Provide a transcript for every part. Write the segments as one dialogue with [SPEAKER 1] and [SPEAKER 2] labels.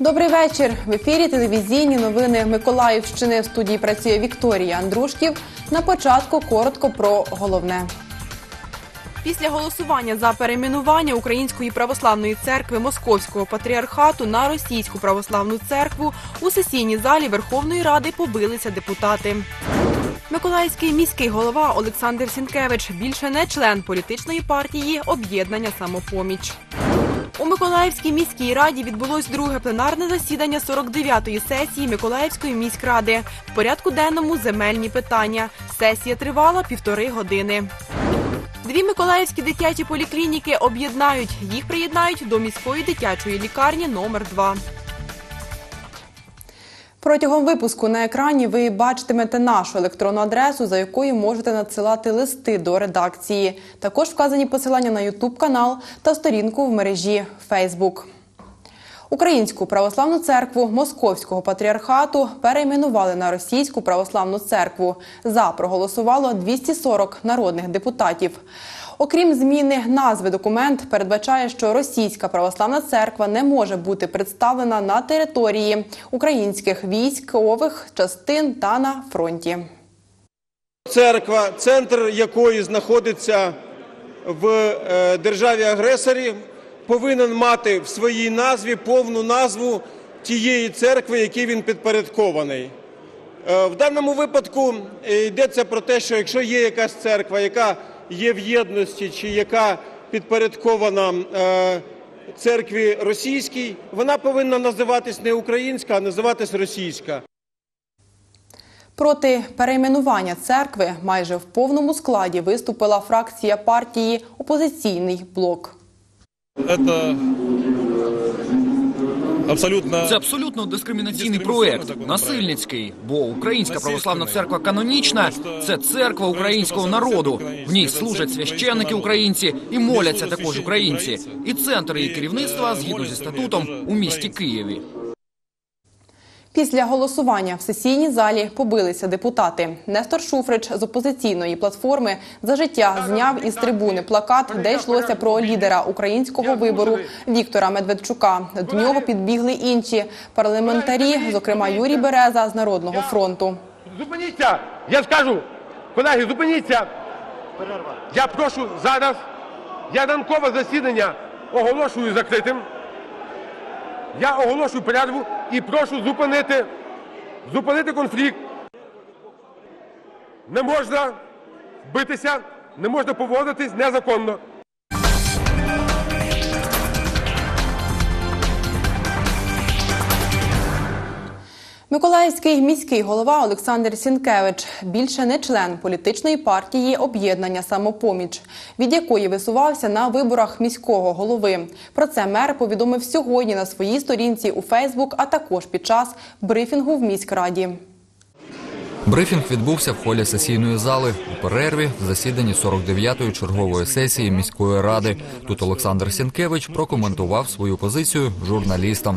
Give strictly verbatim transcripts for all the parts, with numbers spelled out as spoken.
[SPEAKER 1] Добрий вечір. В ефірі телевізійні новини Миколаївщини. В студії працює Вікторія Андрушків. На початку коротко про головне. Після голосування за перейменування Української православної церкви Московського патріархату на Російську православну церкву у сесійній залі Верховної Ради побилися депутати. Миколаївський міський голова Олександр Сінкевич більше не член політичної партії «Об'єднання Самопоміч». У Миколаївській міській раді відбулось друге пленарне засідання сорок дев'ятої сесії Миколаївської міськради. В порядку денному земельні питання. Сесія тривала півтори години. Дві миколаївські дитячі поліклініки об'єднають. Їх приєднають до міської дитячої лікарні номер два. Протягом випуску на екрані ви бачитимете нашу електронну адресу, за якою можете надсилати листи до редакції. Також вказані посилання на ютуб-канал та сторінку в мережі Фейсбук. Українську православну церкву Московського патріархату перейменували на Російську православну церкву. За проголосувало двісті сорок народних депутатів. Окрім зміни назви, документ передбачає, що Російська православна церква не може бути представлена на території українських військових частин та на фронті.
[SPEAKER 2] Церква, центр якої знаходиться в державі-агресорі, повинен мати в своїй назві повну назву тієї церкви, якій він підпорядкований. В даному випадку йдеться про те, що якщо є якась церква, яка є в єдності чи яка підпорядкована церкві російській, вона повинна називатись не українська, а називатись російська.
[SPEAKER 1] Проти перейменування церкви майже в повному складі виступила фракція партії «Опозиційний блок».
[SPEAKER 3] Це абсолютно...
[SPEAKER 4] Це абсолютно дискримінаційний проект, насильницький, бо Українська православна церква канонічна – це церква українського народу. В ній служать священники українці і моляться також українці. І центр її керівництва, згідно зі статутом, у місті Києві.
[SPEAKER 1] Після голосування в сесійній залі побилися депутати. Нестор Шуфрич з опозиційної платформи «За життя» зняв із трибуни плакат, де йшлося про лідера українського вибору Віктора Медведчука. До нього підбігли інші парламентарі, зокрема Юрій Береза з Народного фронту.
[SPEAKER 5] Зупиніться! Я скажу! Колеги, зупиніться! Я прошу зараз, я ранкове засідання оголошую закритим. Я оголошую перерву і прошу зупинити, зупинити конфлікт. Не можна битися, не можна поводитись незаконно.
[SPEAKER 1] Миколаївський міський голова Олександр Сінкевич більше не член політичної партії «Об'єднання Самопоміч», від якої висувався на виборах міського голови. Про це мер повідомив сьогодні на своїй сторінці у Фейсбук, а також під час брифінгу в міськраді.
[SPEAKER 6] Брифінг відбувся в холі сесійної зали у перерві в засіданні сорок дев'ятої чергової сесії міської ради. Тут Олександр Сінкевич прокоментував свою позицію журналістам.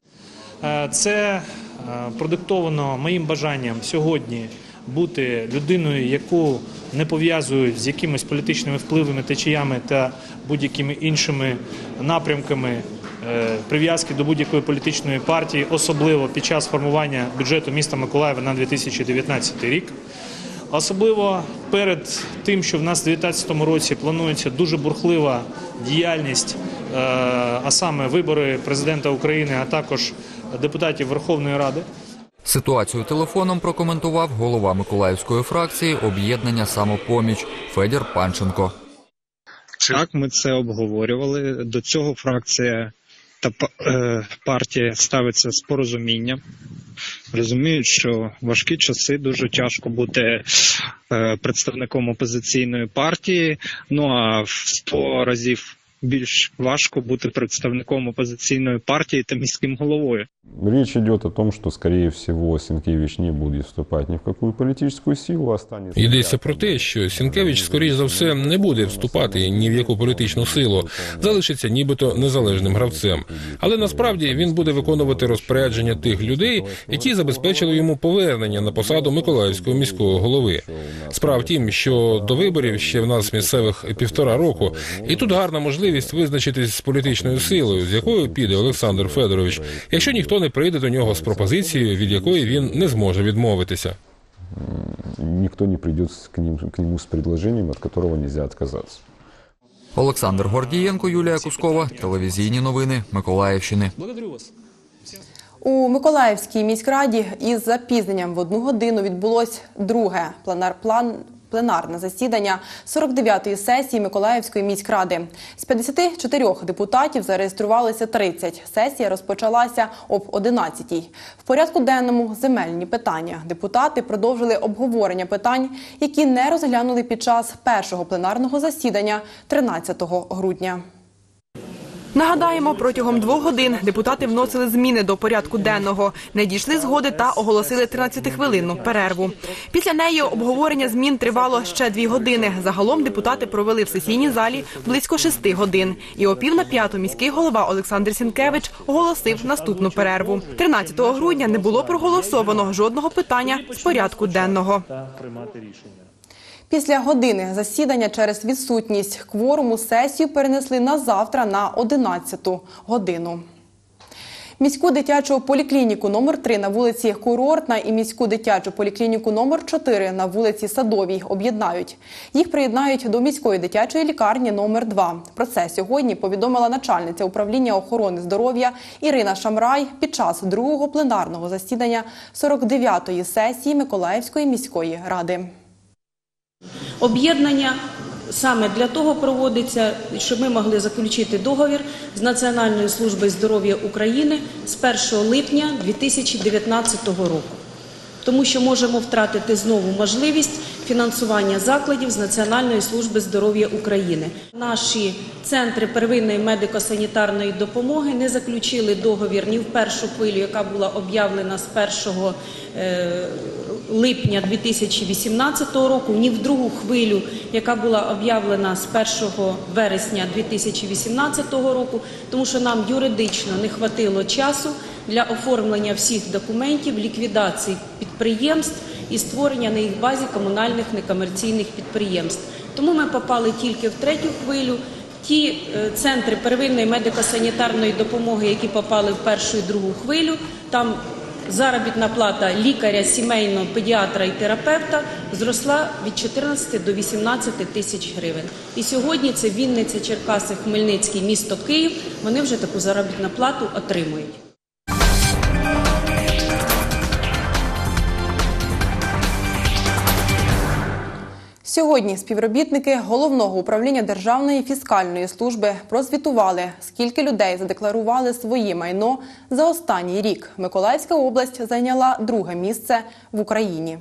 [SPEAKER 7] Це продиктовано моїм бажанням сьогодні бути людиною, яку не пов'язують з якимись політичними впливами, течіями та будь-якими іншими напрямками прив'язки до будь-якої політичної партії, особливо під час формування бюджету міста Миколаєва на дві тисячі дев'ятнадцятий рік. Особливо перед тим, що в нас у дві тисячі дев'ятнадцятому році планується дуже бурхлива діяльність, а саме вибори президента України, а також депутатів Верховної Ради.
[SPEAKER 6] Ситуацію телефоном прокоментував голова Миколаївської фракції «Об'єднання Самопоміч» Федір Панченко.
[SPEAKER 8] Так, ми це обговорювали. До цього фракція та партія ставиться з порозумінням. Розуміють, що важкі часи, дуже тяжко бути представником опозиційної партії, ну а в сто разів більш важко бути представником опозиційної партії та міським головою.
[SPEAKER 9] Речь идет о том, что, скорее всего, Сінкевич не буде вступати ні в яку політичну силу. Останеться...
[SPEAKER 3] Йдеться про те, що Сінкевич, скоріш за все, не буде вступати ні в яку політичну силу, залишиться нібито незалежним гравцем. Але насправді він буде виконувати розпорядження тих людей, які забезпечили йому повернення на посаду Миколаївського міського голови. Справа в тім, що до виборів ще в нас місцевих півтора року, і тут гарна можливість можливість визначитись з політичною силою, з якою піде Олександр Федорович, якщо ніхто не прийде до нього з пропозицією, від якої він не зможе відмовитися.
[SPEAKER 9] Никто не придет к ним, к нему с предложением, от которого нельзя отказаться.
[SPEAKER 6] Олександр Гордієнко, Юлія Кускова, телевізійні новини Миколаївщини.
[SPEAKER 1] У Миколаївській міськраді із запізненням в одну годину відбулось друге пленар, план, пленарне засідання сорок дев'ятої сесії Миколаївської міськради. З п'ятдесяти чотирьох депутатів зареєструвалися тридцять. Сесія розпочалася об одинадцятій. В порядку денному земельні питання. Депутати продовжили обговорення питань, які не розглянули під час першого пленарного засідання тринадцятого грудня. Нагадаємо, протягом двох годин депутати вносили зміни до порядку денного, не дійшли згоди та оголосили тринадцятихвилинну перерву. Після неї обговорення змін тривало ще дві години. Загалом депутати провели в сесійній залі близько шести годин. І о пів на п'яту міський голова Олександр Сінкевич оголосив наступну перерву. тринадцятого грудня не було проголосовано жодного питання з порядку денного. Після години засідання через відсутність кворуму сесію перенесли на завтра на одинадцяту годину. Міську дитячу поліклініку номер три на вулиці Курортна і міську дитячу поліклініку номер чотири на вулиці Садовій об'єднають. Їх приєднають до міської дитячої лікарні номер два. Про це сьогодні повідомила начальниця управління охорони здоров'я Ірина Шамрай під час другого пленарного засідання сорок дев'ятої сесії Миколаївської міської ради.
[SPEAKER 10] Об'єднання саме для того проводиться, щоб ми могли заключити договір з Національною службою здоров'я України з першого липня дві тисячі дев'ятнадцятого року. Тому що можемо втратити знову можливість фінансування закладів з Національної служби здоров'я України. Наші центри первинної медико-санітарної допомоги не заключили договір ні в першу хвилю, яка була об'явлена з першого липня дві тисячі вісімнадцятого року, ні в другу хвилю, яка була об'явлена з першого вересня дві тисячі вісімнадцятого року, тому що нам юридично не хватило часу для оформлення всіх документів, ліквідації підприємств і створення на їх базі комунальних некомерційних підприємств. Тому ми попали тільки в третю хвилю. Ті центри первинної медико-санітарної допомоги, які попали в першу і другу хвилю, там заробітна плата лікаря, сімейного, педіатра і терапевта зросла від чотирнадцяти до вісімнадцяти тисяч гривень. І сьогодні це Вінниця, Черкаси, Хмельницький, місто Київ, вони вже таку заробітну плату отримують.
[SPEAKER 1] Сьогодні співробітники Головного управління Державної фіскальної служби прозвітували, скільки людей задекларували своє майно за останній рік. Миколаївська область зайняла друге місце в Україні.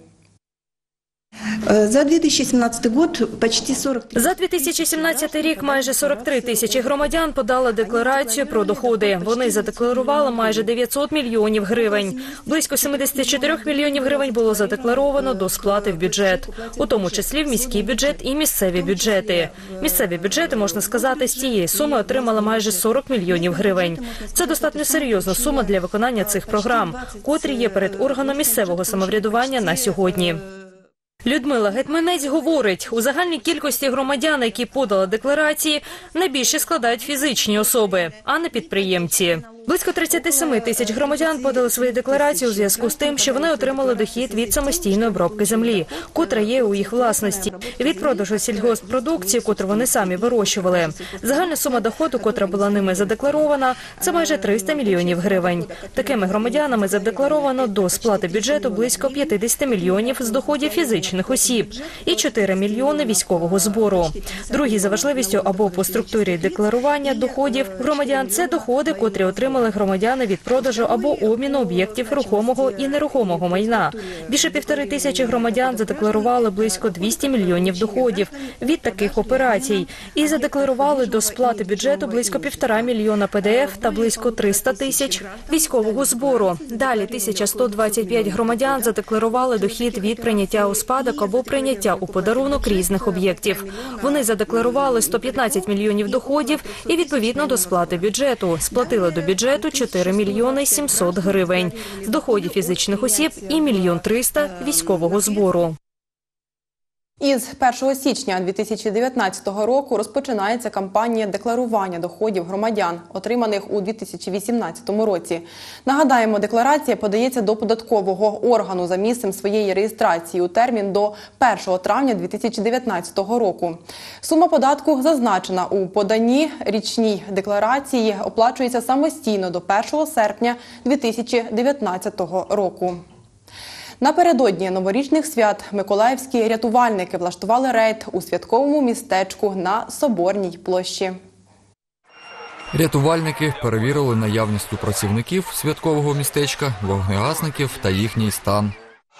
[SPEAKER 11] За дві тисячі сімнадцятий год почти сорок
[SPEAKER 12] За дві тисячі сімнадцятий рік майже сорок три тисячі громадян подали декларацію про доходи. Вони задекларували майже дев'ятсот мільйонів гривень. Близько сімдесят чотири мільйонів гривень було задекларовано до сплати в бюджет, у тому числі в міський бюджет і місцеві бюджети. Місцеві бюджети, можна сказати, з цієї суми отримали майже сорок мільйонів гривень. Це достатньо серйозна сума для виконання цих програм, котрі є перед органом місцевого самоврядування на сьогодні. Людмила Гетьманець говорить, у загальній кількості громадян, які подали декларації, найбільше складають фізичні особи, а не підприємці. Близько тридцять сім тисяч громадян подали свої декларації у зв'язку з тим, що вони отримали дохід від самостійної обробки землі, котра є у їх власності, від продажу сільгосппродукції, котру вони самі вирощували. Загальна сума доходу, котра була ними задекларована, це майже триста мільйонів гривень. Такими громадянами задекларовано до сплати бюджету близько п'ятдесят мільйонів з доходів фізичних осіб і чотири мільйони військового збору. Другі за важливістю або по структурі декларування доходів громадян – це доходи, котрі отримали громадяни від продажу або обміну об'єктів рухомого і нерухомого майна. Більше півтори тисячі громадян задекларували близько двісті мільйонів доходів від таких операцій і задекларували до сплати бюджету близько півтора мільйона пе де еф та близько триста тисяч військового збору. Далі тисяча сто двадцять п'ять громадян задекларували дохід від прийняття у спадок або прийняття у подарунок різних об'єктів. Вони задекларували сто п'ятнадцять мільйонів доходів і відповідно до сплати бюджету сплатили до бюджету чотири мільйони сімсот гривень з доходів фізичних осіб і мільйон триста військового збору.
[SPEAKER 1] Із першого січня дві тисячі дев'ятнадцятого року розпочинається кампанія декларування доходів громадян, отриманих у дві тисячі вісімнадцятому році. Нагадаємо, декларація подається до податкового органу за місцем своєї реєстрації у термін до першого травня дві тисячі дев'ятнадцятого року. Сума податку зазначена у поданні річній декларації, оплачується самостійно до першого серпня дві тисячі дев'ятнадцятого року. Напередодні новорічних свят миколаївські рятувальники влаштували рейд у святковому містечку на Соборній площі.
[SPEAKER 6] Рятувальники перевірили наявність у працівників святкового містечка, вогнегасників та їхній стан.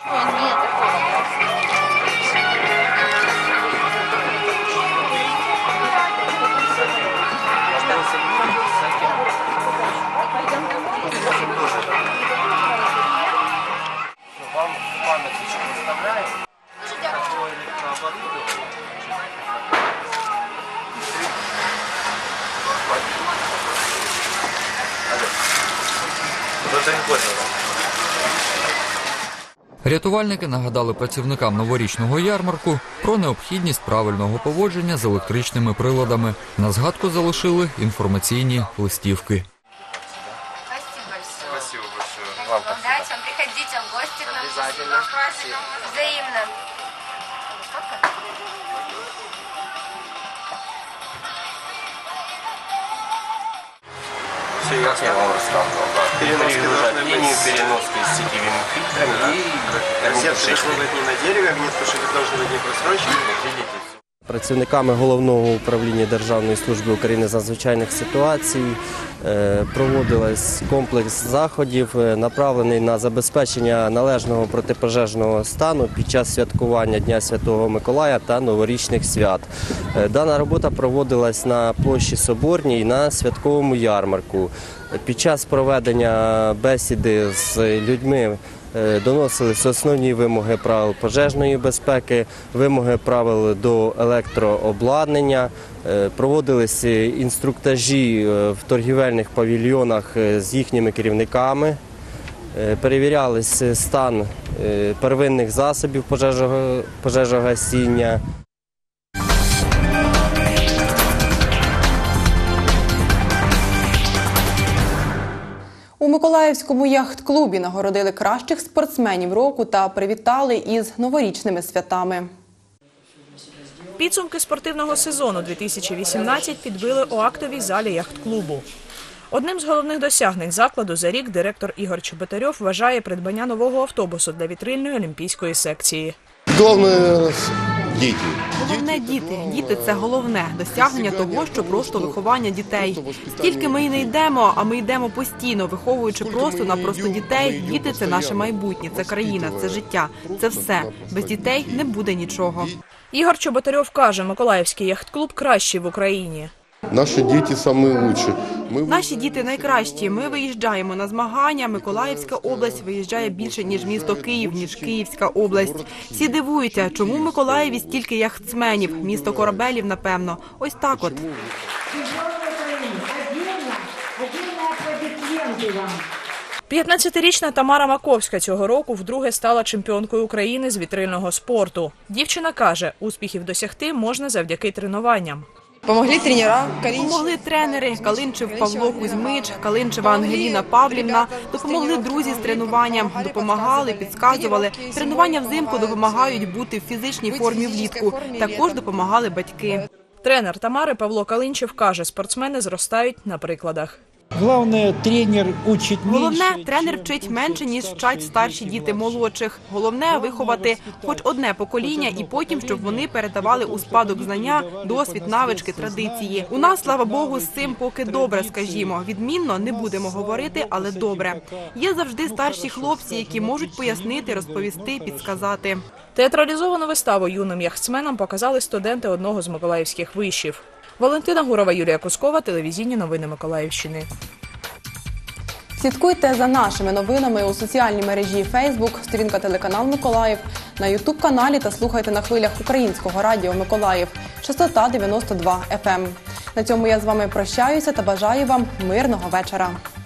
[SPEAKER 6] Рятувальники нагадали працівникам новорічного ярмарку про необхідність правильного поводження з електричними приладами. На згадку залишили інформаційні листівки.
[SPEAKER 13] Спасибо большое. Вам удачи, приходите в гости к нам. Обязательно. Взаимно.
[SPEAKER 14] Все, я вам рассказывал. Переноски должны быть переноски с сетевыми фильтрами и розетки должны быть не на дереве, огнетушители должны быть не просроченные.
[SPEAKER 15] Працівниками Головного управління Державної служби України з надзвичайних ситуацій проводилось комплекс заходів, направлений на забезпечення належного протипожежного стану під час святкування Дня Святого Миколая та новорічних свят. Дана робота проводилась на площі Соборній на святковому ярмарку. Під час проведення бесіди з людьми доносилися основні вимоги правил пожежної безпеки, вимоги правил до електрообладнання, проводилися інструктажі в торгівельних павільйонах з їхніми керівниками, перевірялися стан первинних засобів пожежогасіння.
[SPEAKER 1] У Миколаївському яхт-клубі нагородили кращих спортсменів року та привітали із новорічними святами.
[SPEAKER 16] Підсумки спортивного сезону дві тисячі вісімнадцять підбили у актовій залі яхт-клубу. Одним з головних досягнень закладу за рік директор Ігор Чеботарьов вважає придбання нового автобусу для вітрильної олімпійської секції.
[SPEAKER 17] Головне – діти.
[SPEAKER 1] Головне – діти. Діти – це головне. Досягнення того, що просто виховання дітей. Стільки ми й не йдемо, а ми йдемо постійно, виховуючи просто на просто дітей. Діти – це наше майбутнє, це країна, це життя, це все. Без дітей не буде нічого.
[SPEAKER 16] Ігор Чеботарьов каже, Миколаївський яхт-клуб кращий в Україні.
[SPEAKER 17] Наші діти найкращі.
[SPEAKER 1] Наші діти найкращі. Ми виїжджаємо на змагання. Миколаївська область виїжджає більше, ніж місто Київ, ніж Київська область. Всі дивуються, чому в Миколаєві стільки яхтсменів. Місто корабелів, напевно. Ось так от.
[SPEAKER 16] п'ятнадцятирічна Тамара Маковська цього року вдруге стала чемпіонкою України з вітрильного спорту. Дівчина каже, успіхів досягти можна завдяки тренуванням.
[SPEAKER 1] Помогли тренера, допомогли тренери Калинчев Павло Кузьмич, Калинчева Ангеліна Павлівна, допомогли друзі з тренуванням, допомагали, підказували. Тренування взимку допомагають бути в фізичній формі влітку. Також допомагали батьки.
[SPEAKER 16] Тренер Тамари Павло Калинчев каже, спортсмени зростають на прикладах.
[SPEAKER 18] Головне, тренер учить менше.
[SPEAKER 1] Головне, тренер вчить менше, ніж вчать старші діти молодших. Головне – виховати хоч одне покоління і потім, щоб вони передавали у спадок знання, досвід, навички, традиції. У нас, слава Богу, з цим поки добре, скажімо. Відмінно не будемо говорити, але добре. Є завжди старші хлопці, які можуть пояснити, розповісти, підсказати.
[SPEAKER 16] Театралізовану виставу юним яхтсменам показали студенти одного з миколаївських вишів. Валентина Гурова, Юлія Кускова, телевізійні новини Миколаївщини.
[SPEAKER 1] Слідкуйте за нашими новинами у соціальній мережі Facebook, сторінка телеканал Миколаїв, на ютуб-каналі та слухайте на хвилях Українського радіо Миколаїв, частота дев'яносто два еф ем. На цьому я з вами прощаюся та бажаю вам мирного вечора.